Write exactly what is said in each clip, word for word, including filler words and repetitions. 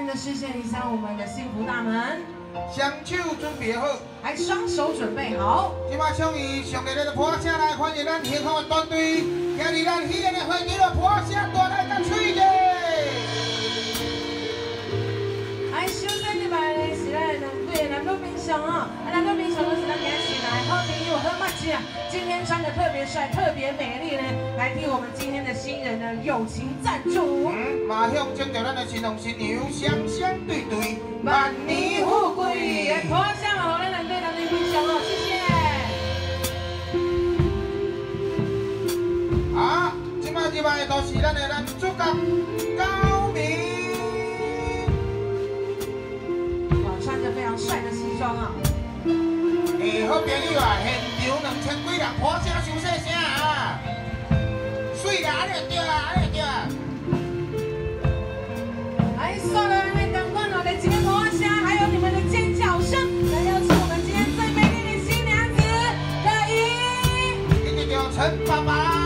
的视线移向我们的幸福大门， 双手准备好， 来双手准备好。 即马向伊上个咱的破声来欢迎咱幸福的团队，今日咱喜宴的会场的破声大来甲吹者。 来，首先入来的是咱两队的男女平常哦，啊，男女平常都是咱今时来好朋友好默契啊。今天穿的特别帅，特别美丽呢，来替我们今天的新人呢友情赞助。 嗯，马上请到咱的新郎新娘双双对对， 万年富贵。来，破声哦，咱两队男女平常哦，谢谢。 啊，即马入来都是咱的男主角高明。 穿着非常帅的西装啊！ 诶，好朋友啊，现场两千几人，破声收细声啊！水啦，安尼就对啊，安尼就对啊。 来，所有的人赶快哦，来这边破声，还有你们的尖叫声，来邀请我们今天最美丽的新娘子可依， 一定要陈爸爸。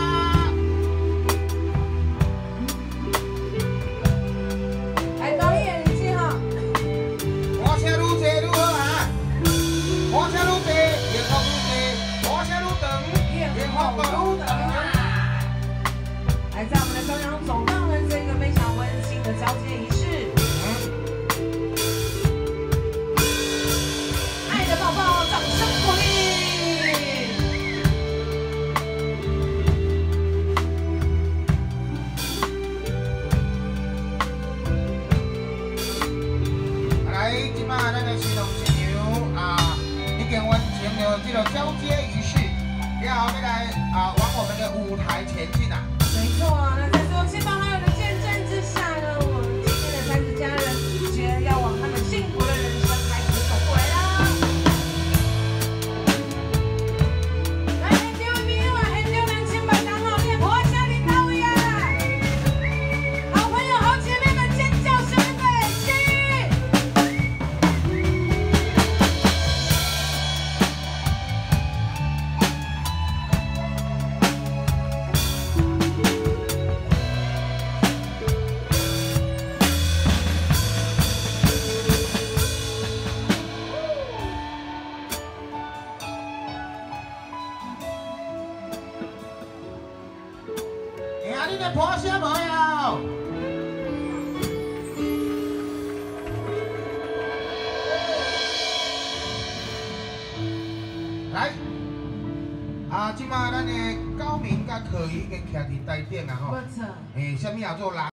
来，在我们的中央走道呢，这个非常温馨的交接仪式，爱的抱抱，掌声鼓励。来，今嘛咱的新郎新娘啊，已经完成了这个交接仪式。 然后，再来啊，往我们的舞台前进啊！没错，那在所有亲朋好友的见证之下呢，我们今天的三十家人决定要往他们幸福的人生开始走过来啦！来，现场朋友啊，现场两千百人哦，你破声领到位啊！好朋友、好姐妹们，尖叫声预备起！ 你的破声无有？来，啊，即马咱的高明甲可依个徛伫台顶啊吼，诶，什么叫做人？